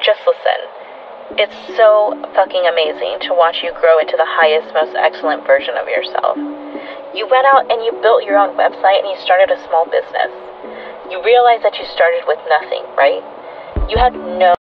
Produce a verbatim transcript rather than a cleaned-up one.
just listen. It's so fucking amazing to watch you grow into the highest, most excellent version of yourself. You went out and you built your own website and you started a small business. You realized that you started with nothing, right? You had no